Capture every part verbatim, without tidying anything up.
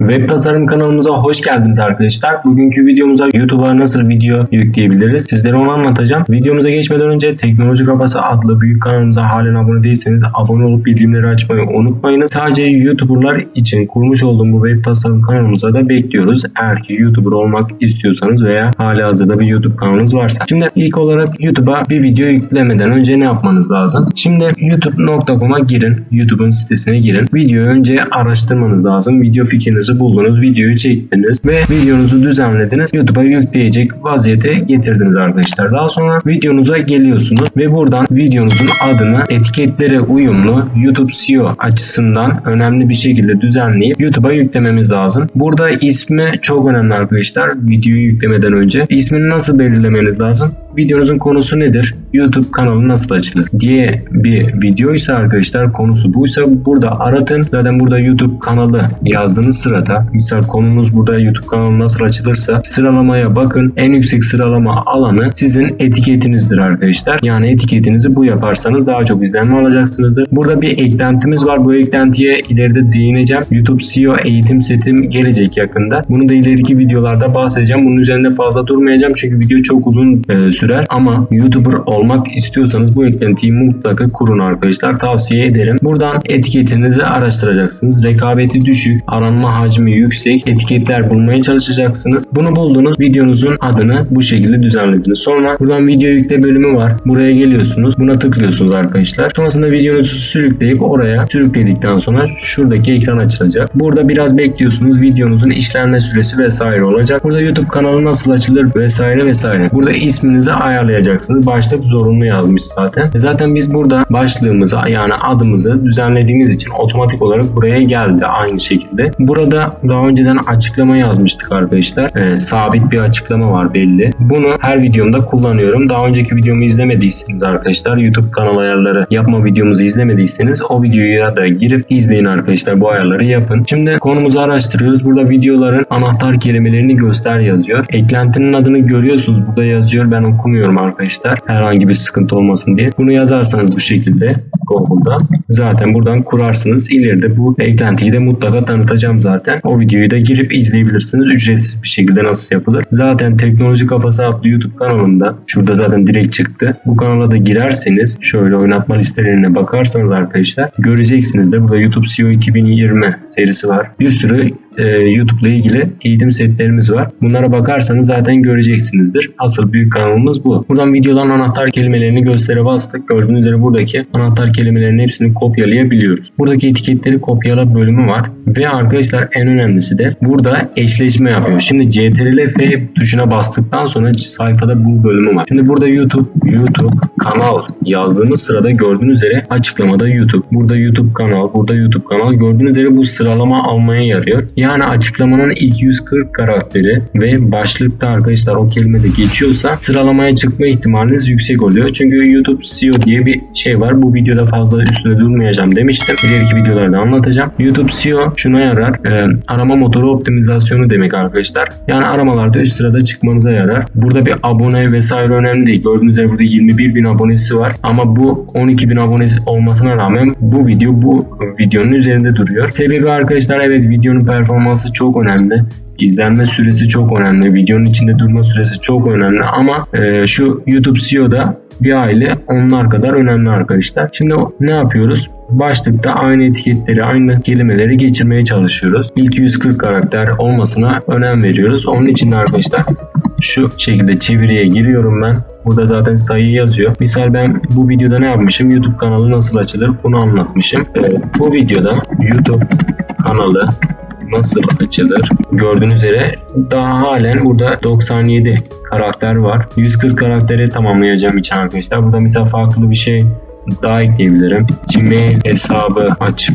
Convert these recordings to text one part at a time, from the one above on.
Web tasarım kanalımıza hoş geldiniz arkadaşlar. Bugünkü videomuza YouTube'a nasıl video yükleyebiliriz sizlere onu anlatacağım. Videomuza geçmeden önce Teknoloji Kafası adlı büyük kanalımıza halen abone değilseniz abone olup bildirimleri açmayı unutmayınız. Sadece YouTuber'lar için kurmuş olduğum bu web tasarım kanalımıza da bekliyoruz. Eğer ki YouTuber olmak istiyorsanız veya halihazırda bir YouTube kanalınız varsa. Şimdi ilk olarak YouTube'a bir video yüklemeden önce ne yapmanız lazım? Şimdi youtube nokta com'a girin. YouTube'un sitesine girin. Videoyu önce araştırmanız lazım. Video fikrinizi buldunuz. Videoyu çektiniz ve videonuzu düzenlediniz. YouTube'a yükleyecek vaziyete getirdiniz arkadaşlar. Daha sonra videonuza geliyorsunuz ve buradan videonuzun adını etiketlere uyumlu YouTube S E O açısından önemli bir şekilde düzenleyip YouTube'a yüklememiz lazım. Burada ismi çok önemli arkadaşlar. Videoyu yüklemeden önce ismini nasıl belirlemeniz lazım? Videonuzun konusu nedir? YouTube kanalı nasıl açılır diye bir videoysa arkadaşlar, konusu buysa burada aratın. Zaten burada YouTube kanalı yazdığınız sırada, misal konumuz burada YouTube kanalı nasıl açılırsa sıralamaya bakın. En yüksek sıralama alanı sizin etiketinizdir arkadaşlar. Yani etiketinizi bu yaparsanız daha çok izlenme alacaksınızdır. Burada bir eklentimiz var. Bu eklentiye ileride değineceğim. YouTube S E O eğitim setim gelecek yakında. Bunu da ileriki videolarda bahsedeceğim. Bunun üzerinde fazla durmayacağım çünkü video çok uzun e, sürer. Ama YouTuber olmak istiyorsanız bu eklentiyi mutlaka kurun arkadaşlar. Tavsiye ederim. Buradan etiketinizi araştıracaksınız. Rekabeti düşük, aranma hacmi yüksek etiketler bulmaya çalışacaksınız. Bunu buldunuz. Videonuzun adını bu şekilde düzenlediniz. Sonra buradan video yükle bölümü var. Buraya geliyorsunuz. Buna tıklıyorsunuz arkadaşlar. Sonrasında videonuzu sürükleyip oraya sürükledikten sonra şuradaki ekran açılacak. Burada biraz bekliyorsunuz. Videonuzun işlenme süresi vesaire olacak. Burada YouTube kanalı nasıl açılır vesaire vesaire. Burada isminizi ayarlayacaksınız. Başlık zorunlu yazmış zaten. Zaten biz burada başlığımızı yani adımızı düzenlediğimiz için otomatik olarak buraya geldi aynı şekilde. Burada daha önceden açıklama yazmıştık arkadaşlar. Ee, sabit bir açıklama var belli. Bunu her videomda kullanıyorum. Daha önceki videomu izlemediyseniz arkadaşlar, YouTube kanal ayarları yapma videomuzu izlemediyseniz o videoya da girip izleyin arkadaşlar. Bu ayarları yapın. Şimdi konumuzu araştırıyoruz. Burada videoların anahtar kelimelerini göster yazıyor. Eklentinin adını görüyorsunuz. Burada yazıyor. Ben okumuyorum arkadaşlar. Herhangi bir sıkıntı olmasın diye. Bunu yazarsanız bu şekilde Google'da zaten buradan kurarsınız. İleride bu eklentiyi de mutlaka tanıtacağım zaten. O videoyu da girip izleyebilirsiniz. Ücretsiz bir şekilde nasıl yapılır. Zaten Teknoloji Kafası adlı YouTube kanalımda şurada zaten direkt çıktı. Bu kanala da girerseniz şöyle oynatma listelerine bakarsanız arkadaşlar göreceksiniz de burada YouTube S E O iki bin yirmi serisi var. Bir sürü e, YouTube ile ilgili eğitim setlerimiz var. Bunlara bakarsanız zaten göreceksinizdir. Asıl büyük kanalımız bu. Buradan videodan anahtar kelimelerini göstere bastık. Gördüğünüz üzere buradaki anahtar kelimelerin hepsini kopyalayabiliyoruz. Buradaki etiketleri kopyala bölümü var. Ve arkadaşlar en önemlisi de burada eşleşme yapıyor. Şimdi C T R L F tuşuna bastıktan sonra sayfada bu bölümü var. Şimdi burada YouTube, YouTube kanal yazdığımız sırada gördüğünüz üzere açıklamada YouTube. Burada YouTube kanal, burada YouTube kanal. Gördüğünüz üzere bu sıralama almaya yarıyor. Yani açıklamanın iki yüz kırk karakteri ve başlıkta arkadaşlar o kelimede geçiyorsa sıralamaya çıkma ihtimaliniz yüksek oluyor. Çünkü YouTube S E O diye bir şey var. Bu videoda fazla üstüne durmayacağım demiştim. İleriki videolarda anlatacağım. YouTube S E O şuna yarar. E, arama motoru optimizasyonu demek arkadaşlar. Yani aramalarda üst sırada çıkmanıza yarar. Burada bir abone vesaire önemli değil. Gördüğünüz üzere burada yirmi bir bin abonesi var. Ama bu on iki bin abonesi olmasına rağmen bu video bu videonun üzerinde duruyor. Sebebi arkadaşlar, evet, videonun performansı çok önemli. İzlenme süresi çok önemli. Videonun içinde durma süresi çok önemli. Ama e, şu YouTube S E O'da bir aile onlar kadar önemli arkadaşlar. Şimdi ne yapıyoruz? Başlıkta aynı etiketleri, aynı kelimeleri geçirmeye çalışıyoruz. İlk yüz kırk karakter olmasına önem veriyoruz. Onun için de arkadaşlar şu şekilde çeviriye giriyorum ben. Burada zaten sayı yazıyor. Misal ben bu videoda ne yapmışım? YouTube kanalı nasıl açılır? Bunu anlatmışım. Evet, bu videoda YouTube kanalı nasıl açılır? Gördüğünüz üzere daha halen burada doksan yedi karakter var. yüz kırk karakteri tamamlayacağım için arkadaşlar. Burada mesela farklı bir şey daha ekleyebilirim. Gmail hesabı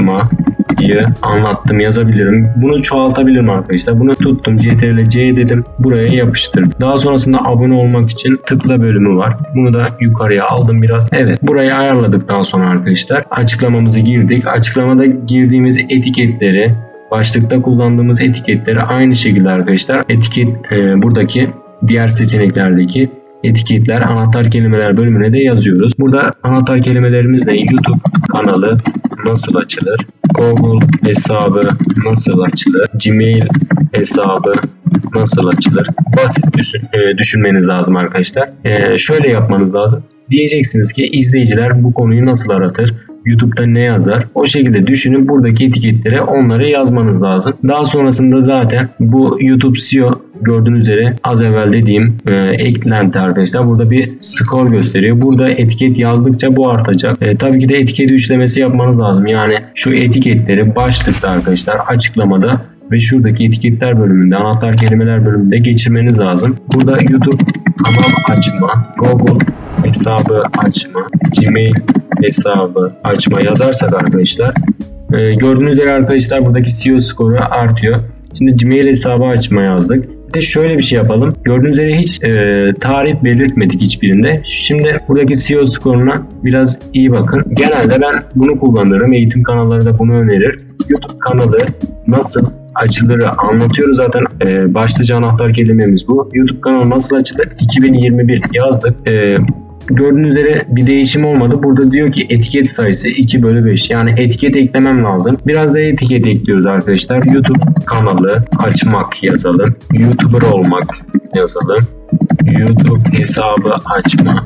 açmayı anlattım yazabilirim. Bunu çoğaltabilirim arkadaşlar. Bunu tuttum, C T R L C dedim. Buraya yapıştırdım. Daha sonrasında abone olmak için tıkla bölümü var. Bunu da yukarıya aldım biraz. Evet. Burayı ayarladıktan sonra arkadaşlar açıklamamızı girdik. Açıklamada girdiğimiz etiketleri, başlıkta kullandığımız etiketleri aynı şekilde arkadaşlar etiket e, buradaki diğer seçeneklerdeki etiketler anahtar kelimeler bölümüne de yazıyoruz. Burada anahtar kelimelerimiz ne? YouTube kanalı nasıl açılır? Google hesabı nasıl açılır? Gmail hesabı nasıl açılır? Basit düşün, e, düşünmeniz lazım arkadaşlar. E, şöyle yapmanız lazım. Diyeceksiniz ki izleyiciler bu konuyu nasıl aratır? YouTube'da ne yazar? O şekilde düşünün, buradaki etiketlere onları yazmanız lazım. Daha sonrasında zaten bu YouTube S E O gördüğünüz üzere az evvel dediğim e, eklenti arkadaşlar. Burada bir skor gösteriyor. Burada etiket yazdıkça bu artacak. E, tabii ki de etiket üçlemesi yapmanız lazım. Yani şu etiketleri başlıkta arkadaşlar, açıklamada ve şuradaki etiketler bölümünde, anahtar kelimeler bölümünde geçirmeniz lazım. Burada YouTube kanal açma, Google hesabı açma, Gmail hesabı açma yazarsak arkadaşlar e, gördüğünüz üzere arkadaşlar buradaki S E O skoru artıyor. Şimdi Gmail hesabı açma yazdık. Bir de şöyle bir şey yapalım. Gördüğünüz üzere hiç e, tarih belirtmedik hiçbirinde. Şimdi buradaki S E O skoruna biraz iyi bakın. Genelde ben bunu kullanırım. Eğitim kanalları da bunu önerir. YouTube kanalı nasıl açılır anlatıyoruz zaten. E, başlıca anahtar kelimemiz bu. YouTube kanalı nasıl açılır? iki bin yirmi bir yazdık. E, Gördüğünüz üzere bir değişim olmadı. Burada diyor ki etiket sayısı iki bölü beş. Yani etiket eklemem lazım. Biraz da etiket ekliyoruz arkadaşlar. YouTube kanalı açmak yazalım. YouTuber olmak yazalım. YouTube hesabı açma.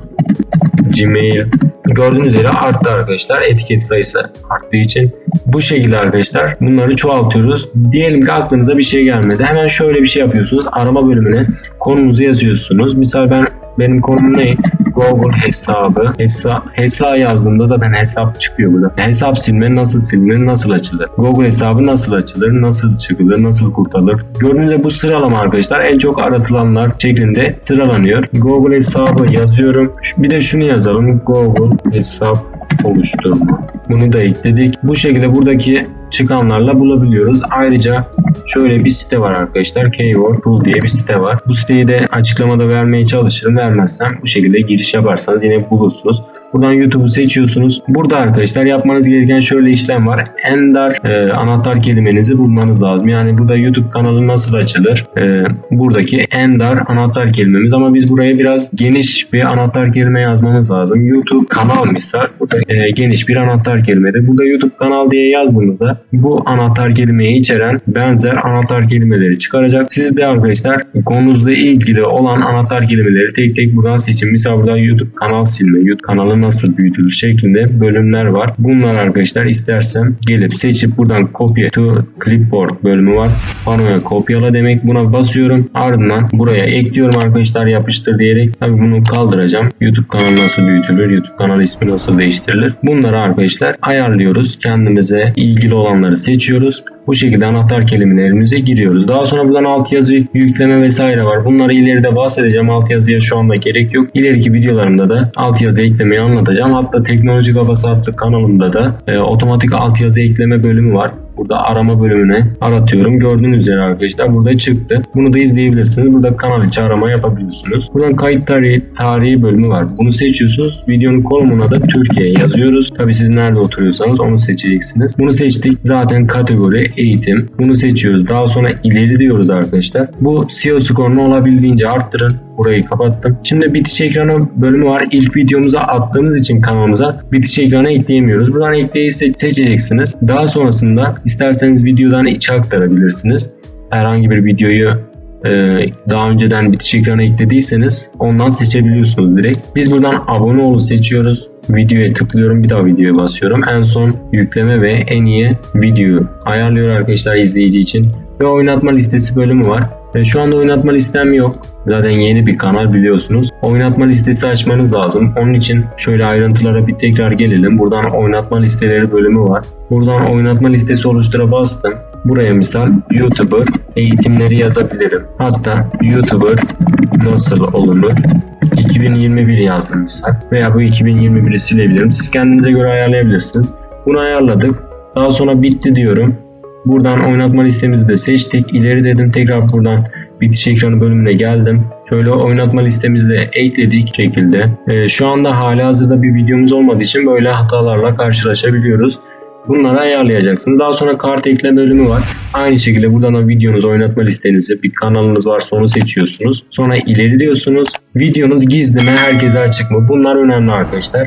Gmail. Gördüğünüz üzere arttı arkadaşlar. Etiket sayısı arttığı için. Bu şekilde arkadaşlar bunları çoğaltıyoruz. Diyelim ki aklınıza bir şey gelmedi. Hemen şöyle bir şey yapıyorsunuz. Arama bölümüne konunuzu yazıyorsunuz. Misal ben benim konum ne? Google hesabı. Hesa, hesa yazdığımda zaten hesap çıkıyor burada. Hesap silme nasıl silinir, nasıl açılır? Google hesabı nasıl açılır, nasıl çıkılır, nasıl kurtarılır? Gördüğünüz gibi bu sıralama arkadaşlar en çok aratılanlar şeklinde sıralanıyor. Google hesabı yazıyorum. Bir de şunu yazalım. Google hesap oluşturma. Bunu da ekledik. Bu şekilde buradaki çıkanlarla bulabiliyoruz. Ayrıca şöyle bir site var arkadaşlar. Keyword Tool diye bir site var. Bu siteyi de açıklamada vermeye çalışırım. Vermezsem bu şekilde giriş yaparsanız yine bulursunuz. Buradan YouTube'u seçiyorsunuz. Burada arkadaşlar yapmanız gereken şöyle işlem var. Ender e, anahtar kelimenizi bulmanız lazım. Yani burada YouTube kanalı nasıl açılır? E, buradaki Ender anahtar kelimemiz, ama biz buraya biraz geniş bir anahtar kelime yazmamız lazım. YouTube kanal misal. Burada e, geniş bir anahtar kelimedir. Burada YouTube kanal diye yazdığımızda bu anahtar kelimeyi içeren benzer anahtar kelimeleri çıkaracak. Siz de arkadaşlar konunuzla ilgili olan anahtar kelimeleri tek tek buradan seçin. Misal burada YouTube kanal silme, YouTube kanalı nasıl büyütülür şeklinde bölümler var. Bunlar arkadaşlar istersem gelip seçip buradan copy to clipboard bölümü var. Panoya kopyala demek. Buna basıyorum. Ardından buraya ekliyorum arkadaşlar, yapıştır diyerek. Tabii bunu kaldıracağım. YouTube kanalı nasıl büyütülür? YouTube kanalı ismi nasıl değiştirilir? Bunları arkadaşlar ayarlıyoruz. Kendimize ilgili olanları seçiyoruz. Bu şekilde anahtar kelimelerimize giriyoruz. Daha sonra buradan altyazı yükleme vesaire var. Bunları ileride bahsedeceğim. Altyazıya şu anda gerek yok. İleriki videolarımda da altyazı eklemeyi anlatacağım. Hatta Teknoloji Kafası adlı kanalımda da e, otomatik altyazı ekleme bölümü var. Burada arama bölümüne aratıyorum. Gördüğünüz üzere arkadaşlar burada çıktı. Bunu da izleyebilirsiniz. Burada kanal içi arama yapabiliyorsunuz. Buradan kayıt tarihi, tarihi bölümü var. Bunu seçiyorsunuz. Videonun konumuna da Türkiye yazıyoruz. Tabii siz nerede oturuyorsanız onu seçeceksiniz. Bunu seçtik. Zaten kategori eğitim. Bunu seçiyoruz. Daha sonra ileri diyoruz arkadaşlar. Bu S E O skorunu olabildiğince arttırın. Burayı kapattım. Şimdi bitiş ekranı bölümü var. İlk videomuza attığımız için kanalımıza bitiş ekranı ekleyemiyoruz. Buradan ekleyi seç seçeceksiniz. Daha sonrasında isterseniz videodan içe aktarabilirsiniz. Herhangi bir videoyu e, daha önceden bitiş ekranı eklediyseniz ondan seçebiliyorsunuz direkt. Biz buradan abone olun seçiyoruz. Videoya tıklıyorum. Bir daha videoya basıyorum. En son yükleme ve en iyi videoyu ayarlıyor arkadaşlar izleyici için. Ve oynatma listesi bölümü var. Ve şu anda oynatma listem yok. Zaten yeni bir kanal biliyorsunuz. Oynatma listesi açmanız lazım. Onun için şöyle ayrıntılara bir tekrar gelelim. Buradan oynatma listeleri bölümü var. Buradan oynatma listesi oluştura bastım. Buraya misal YouTuber eğitimleri yazabilirim. Hatta YouTuber nasıl olunur iki bin yirmi bir yazdım misal. Veya bu iki bin yirmi biri silebilirim. Siz kendinize göre ayarlayabilirsiniz. Bunu ayarladık. Daha sonra bitti diyorum. Buradan oynatma listemizi de seçtik. İleri dedim. Tekrar buradan bitiş ekranı bölümüne geldim. Şöyle oynatma listemizi de ekledik şekilde. Ee, şu anda halihazırda bir videomuz olmadığı için böyle hatalarla karşılaşabiliyoruz. Bunları ayarlayacaksınız. Daha sonra kart ekle bölümü var. Aynı şekilde buradan da videonuz, oynatma listenizi, bir kanalınız varsa onu seçiyorsunuz. Sonra ileri diyorsunuz. Videonuz gizli mi, herkese açık mı? Bunlar önemli arkadaşlar.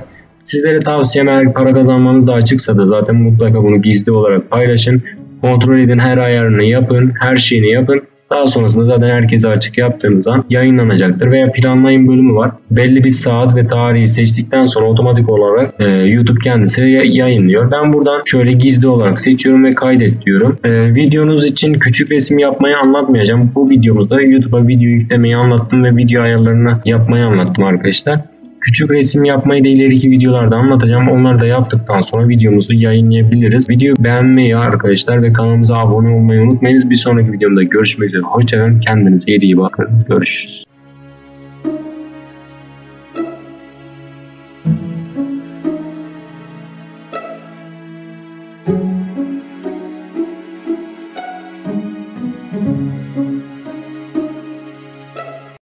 Sizlere tavsiyem, eğer para kazanmanız da açıksa da zaten mutlaka bunu gizli olarak paylaşın. Kontrol edin, her ayarını yapın, her şeyini yapın. Daha sonrasında zaten herkese açık yaptığınız an yayınlanacaktır. Veya planlayın bölümü var. Belli bir saat ve tarihi seçtikten sonra otomatik olarak e, YouTube kendisi yayınlıyor. Ben buradan şöyle gizli olarak seçiyorum ve kaydet diyorum. E, videonuz için küçük resim yapmayı anlatmayacağım. Bu videomuzda YouTube'a video yüklemeyi anlattım ve video ayarlarını yapmayı anlattım arkadaşlar. Küçük resim yapmayı da ileriki videolarda anlatacağım. Onları da yaptıktan sonra videomuzu yayınlayabiliriz. Videoyu beğenmeyi arkadaşlar ve kanalımıza abone olmayı unutmayınız. Bir sonraki videomda görüşmek üzere. Hoşçakalın. Kendinize iyi bakın. Görüşürüz.